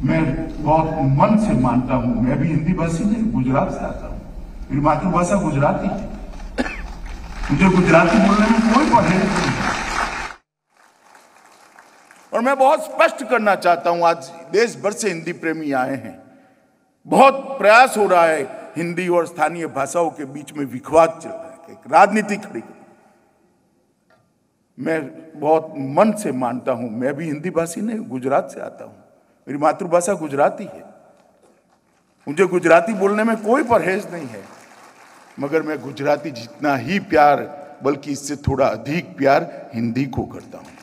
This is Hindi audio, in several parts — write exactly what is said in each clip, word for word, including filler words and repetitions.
मैं बहुत मन से मानता हूं, मैं भी हिंदी भाषी नहीं, गुजरात से आता हूं, मेरी मातृभाषा गुजराती है, मुझे गुजराती बोलने में कोई परहेज नहीं है। और मैं बहुत स्पष्ट करना चाहता हूं, आज देश भर से हिंदी प्रेमी आए हैं, बहुत प्रयास हो रहा है हिंदी और स्थानीय भाषाओं के बीच में विवाद चल रहा है, एक राजनीति खड़ी। मैं बहुत मन से मानता हूं, मैं भी हिंदी भाषी नहीं, गुजरात से आता हूं, मेरी मातृभाषा गुजराती है, मुझे गुजराती बोलने में कोई परहेज नहीं है, मगर मैं गुजराती जितना ही प्यार, बल्कि इससे थोड़ा अधिक प्यार हिंदी को करता हूं।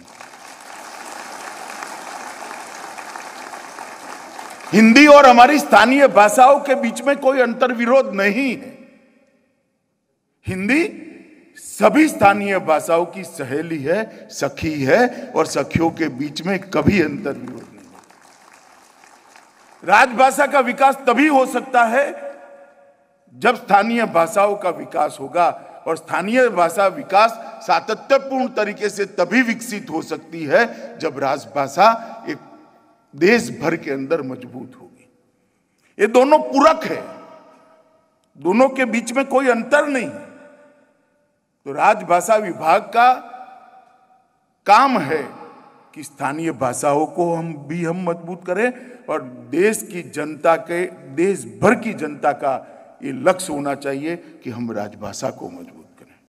हिंदी और हमारी स्थानीय भाषाओं के बीच में कोई अंतर्विरोध नहीं है। हिंदी सभी स्थानीय भाषाओं की सहेली है, सखी है, और सखियों के बीच में कभी अंतर्विरोध नहीं है। राजभाषा का विकास तभी हो सकता है जब स्थानीय भाषाओं का विकास होगा, और स्थानीय भाषा विकास सातत्यपूर्ण तरीके से तभी विकसित हो सकती है जब राजभाषा एक देश भर के अंदर मजबूत होगी। ये दोनों पूरक है, दोनों के बीच में कोई अंतर नहीं है। तो राजभाषा विभाग का काम है कि स्थानीय भाषाओं को हम भी हम मजबूत करें, और देश की जनता के, देश भर की जनता का ये लक्ष्य होना चाहिए कि हम राजभाषा को मजबूत